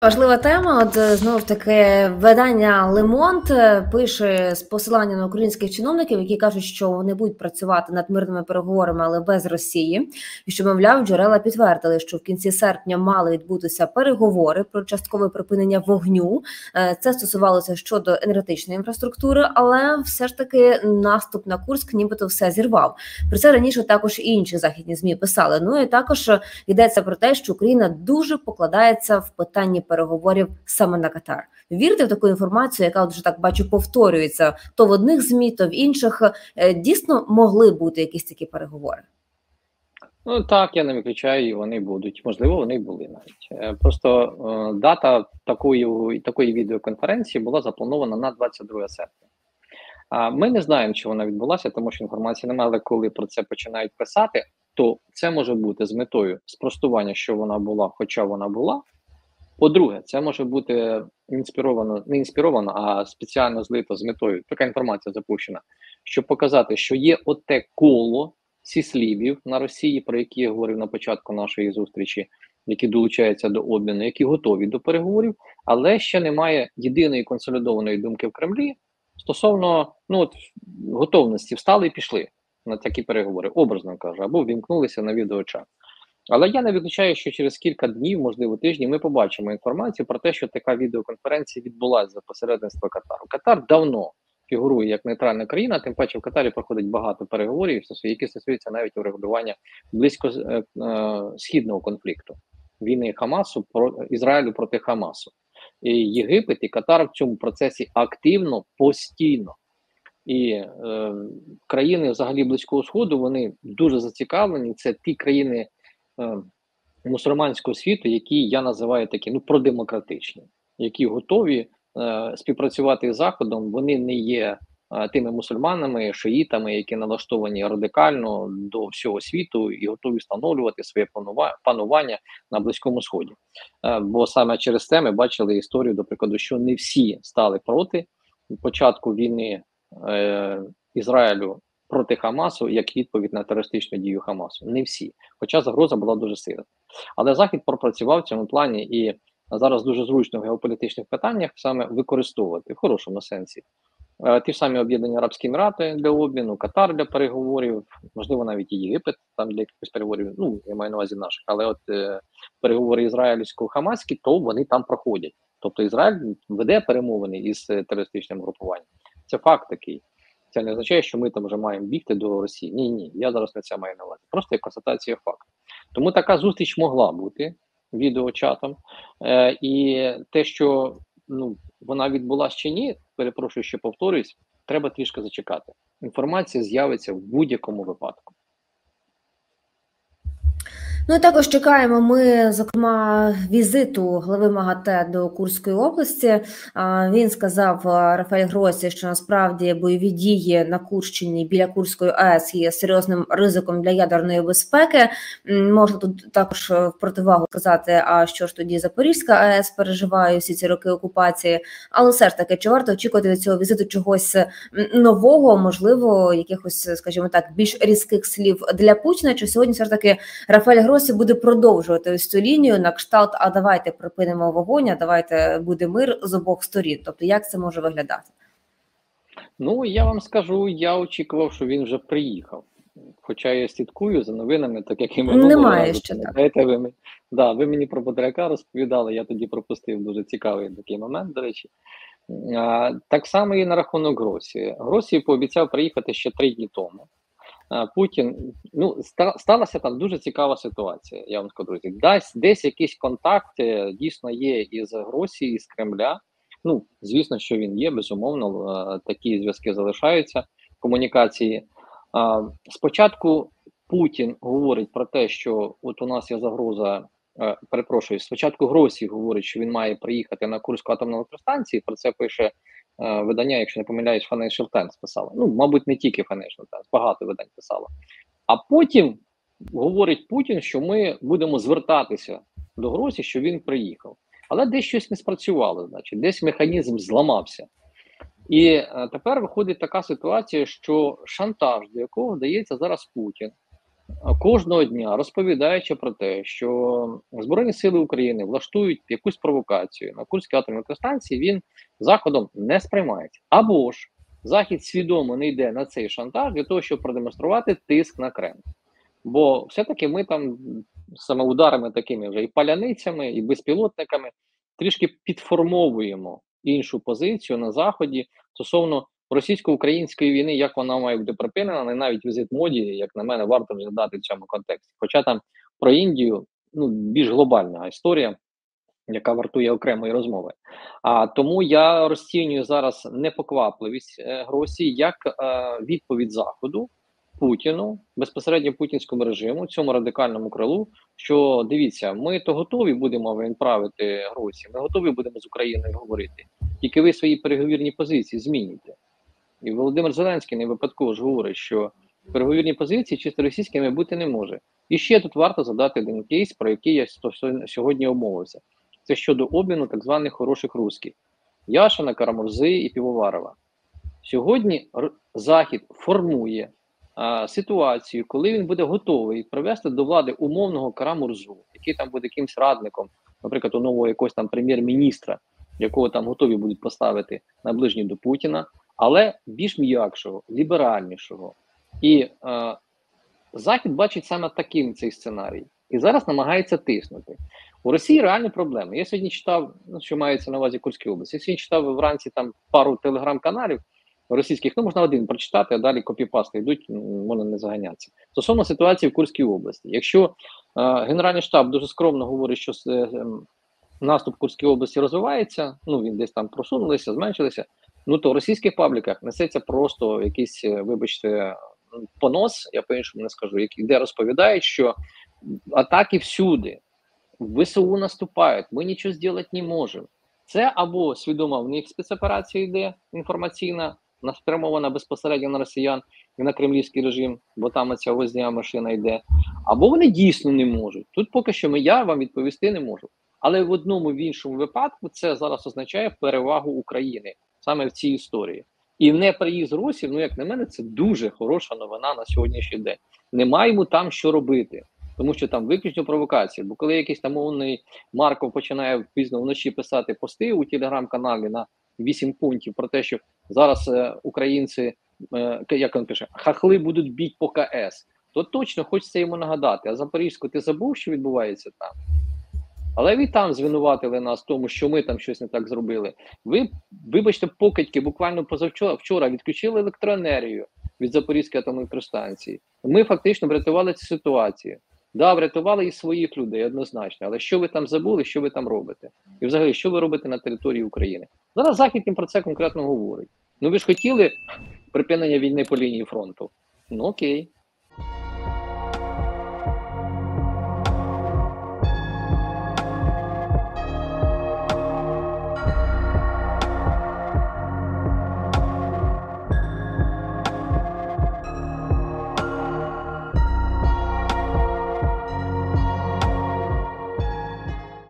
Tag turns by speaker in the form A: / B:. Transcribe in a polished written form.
A: Важлива тема. От знов таки видання Le Monde пише з посиланням на українських чиновників, які кажуть, що вони будуть працювати над мирними переговорами, але без Росії, і що, мовляв, джерела підтвердили, що в кінці серпня мали відбутися переговори про часткове припинення вогню. Це стосувалося щодо енергетичної інфраструктури, але все ж таки наступ на Курськ нібито все зірвав. Про це раніше також і інші західні ЗМІ писали. Ну і також йдеться про те, що Україна дуже покладається в питанні переговорів саме на Катар. Вірите в таку інформацію, яка вже так бачу повторюється то в одних ЗМІ, то в інших. Дійсно могли бути якісь такі переговори?
B: Ну так, я не виключаю, і вони будуть. Можливо, вони були навіть. Просто дата такої відеоконференції була запланована на 22 серпня. Ми не знаємо, чи вона відбулася, тому що інформації немає, але коли про це починають писати, то це може бути з метою спростування, що вона була, хоча вона була. По-друге, це може бути не інспіровано, а спеціально злито з метою. Така інформація запущена, щоб показати, що є оте коло сіслівів на Росії, про які я говорив на початку нашої зустрічі, які долучаються до обміну, які готові до переговорів, але ще немає єдиної консолідованої думки в Кремлі стосовно готовності. Встали і пішли на такі переговори, образно кажу, або вімкнулися на відеочат. Але я не виключаю, що через кілька днів, можливо тижнів, ми побачимо інформацію про те, що така відеоконференція відбулася за посередництва Катару. Катар давно фігурує як нейтральна країна, тим паче в Катарі проходить багато переговорів, які стосуються навіть урегулювання близькосхідного конфлікту, війни Хамасу, Ізраїлю проти Хамасу. І Єгипет і Катар в цьому процесі активно, постійно. І країни взагалі Близького Сходу, вони дуже зацікавлені, це ті країни мусульманського світу, які я називаю такі, продемократичні, які готові співпрацювати з Заходом. Вони не є тими мусульманами, шиїтами, які налаштовані радикально до всього світу і готові встановлювати своє панування на Близькому Сході. Бо саме через це ми бачили історію, до прикладу, що не всі стали проти початку війни Ізраїлю проти Хамасу як відповідь на терористичну дію Хамасу. Не всі. Хоча загроза була дуже сильна. Але Захід пропрацював в цьому плані, і зараз дуже зручно в геополітичних питаннях саме використовувати в хорошому сенсі ті ж самі Об'єднані Арабські Емірати для обміну, Катар для переговорів, можливо навіть і Єгипет там для якихось переговорів, я маю на увазі наших, але от переговори ізраїльсько-хамаські, то вони там проходять. Тобто Ізраїль веде перемовини із терористичним групуванням. Це факт такий. Це не означає, що ми там вже маємо бігти до Росії. Ні, я зараз не це маю на увазі. Просто як констатація факту. Тому така зустріч могла бути відеочатом. І те, що вона відбулася чи ні, перепрошую, що повторюсь, треба трішки зачекати. Інформація з'явиться в будь-якому випадку.
A: Ну і також чекаємо ми, зокрема, візиту глави МАГАТЕ до Курської області. Він сказав, Рафаель Гросі, що насправді бойові дії на Курщині біля Курської АЕС є серйозним ризиком для ядерної безпеки. Можна тут також в противагу сказати, а що ж тоді Запорізька АЕС переживає всі ці роки окупації. Але все ж таки, чи варто очікувати від цього візиту чогось нового, можливо, якихось, скажімо так, більш різких слів для Путіна, чи сьогодні все ж таки Рафаель Гросі буде продовжувати ось цю лінію на кшталт, а давайте припинимо вогонь, а давайте буде мир з обох сторін. Тобто, як це може виглядати?
B: Я вам скажу, я очікував, що він вже приїхав. Хоча я слідкую за новинами, так як і минулого разу.
A: Ще так.
B: Ви мені про Бодряка розповідали, я тоді пропустив дуже цікавий такий момент, до речі. Так само і на рахунок Гросі. Гросі пообіцяв приїхати ще 3 дні тому. Путін, сталася там дуже цікава ситуація, я вам скажу, друзі. Десь якийсь контакт дійсно є із Гросі, із Кремля. Звісно, що він є, безумовно, такі зв'язки залишаються, комунікації. Спочатку Путін говорить про те, що от у нас є загроза, спочатку Гросі говорить, що він має приїхати на Курську атомну електростанцію, про це пише видання, якщо не помиляюсь, Financial Times писало. Мабуть, не тільки Financial Times, багато видань писало. А потім говорить Путін, що ми будемо звертатися до Гросі, що він приїхав. Але десь щось не спрацювало, значить, десь механізм зламався. І тепер виходить така ситуація, що шантаж, до якого вдається зараз Путін, кожного дня розповідаючи про те, що Збройні Сили України влаштують якусь провокацію на Курській атомній електростанції, він заходом не сприймається. Або ж Захід свідомо не йде на цей шантаж для того, щоб продемонструвати тиск на Кремль. Бо все-таки ми там саме ударами такими вже і паляницями, і безпілотниками трішки підформовуємо іншу позицію на Заході стосовно російсько-української війни, як вона має бути припинена, не навіть візит Моді, як на мене, варто розглядати в цьому контексті. Хоча там про Індію більш глобальна історія, яка вартує окремої розмови. А тому я розцінюю зараз непоквапливість Гросі як відповідь Заходу Путіну, безпосередньо путінському режиму, цьому радикальному крилу, що дивіться, ми то готові будемо відправити Гросі, ми готові будемо з Україною говорити. Тільки ви свої переговірні позиції зміните. І Володимир Зеленський не випадково ж говорить, що переговірні позиції чисто російськими бути не може. І ще тут варто задати один кейс, про який я сьогодні обмовився. Це щодо обміну так званих хороших русських. Яшина, Карамурзи і Півоварова. Сьогодні Захід формує ситуацію, коли він буде готовий привести до влади умовного Карамурзу, який там буде якимсь радником, наприклад, у нового якогось там прем'єр-міністра, якого там готові будуть поставити наближні до Путіна, але більш м'якшого, ліберальнішого. І Захід бачить саме таким цей сценарій. І зараз намагається тиснути. У Росії реальні проблеми. Я сьогодні читав, що мається на увазі Курській області, я сьогодні читав вранці там пару телеграм-каналів російських, можна один прочитати, а далі копіпасти йдуть, можна не заганятися. Стосовно ситуації в Курській області. Якщо Генеральний штаб дуже скромно говорить, що наступ в Курській області розвивається, він десь там просунулися, зменшилися, то в російських пабліках несеться просто якийсь, вибачте, понос, я по-іншому не скажу, де розповідають, що атаки всюди, ВСУ наступають, ми нічого зробити не можемо. Це або свідомо в них спецоперація йде інформаційна, спрямована безпосередньо на росіян і на кремлівський режим, бо там ця возня машина йде, або вони дійсно не можуть. Тут поки що я вам відповісти не можу. Але в одному, в іншому випадку це зараз означає перевагу України саме в цій історії. І не приїзд русів, як на мене, це дуже хороша новина на сьогоднішній день. Немає йому там що робити, тому що там виключно провокація. Бо коли якийсь там умний Марков починає пізно вночі писати пости у телеграм-каналі на 8 пунктів про те, що зараз українці, як він пише, хахли будуть бити по КС, то точно хочеться йому нагадати, а Запорізьку ти забув, що відбувається там? Але ви там звинуватили нас в тому, що ми там щось не так зробили. Ви, вибачте, покидьки, буквально вчора відключили електроенергію від Запорізької атомної електростанції. Ми фактично врятували цю ситуацію. Да, врятували і своїх людей, однозначно. Але що ви там забули, що ви там робите? І взагалі, що ви робите на території України? Зараз Захід їм про це конкретно говорить. Ви ж хотіли припинення війни по лінії фронту? Окей.